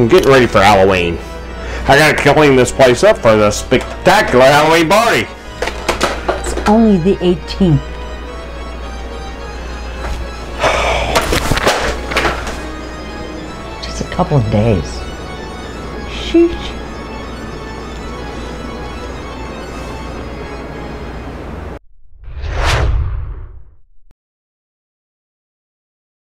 I'm getting ready for Halloween. I gotta clean this place up for the spectacular Halloween party. It's only the 18th. Just a couple of days. Sheesh.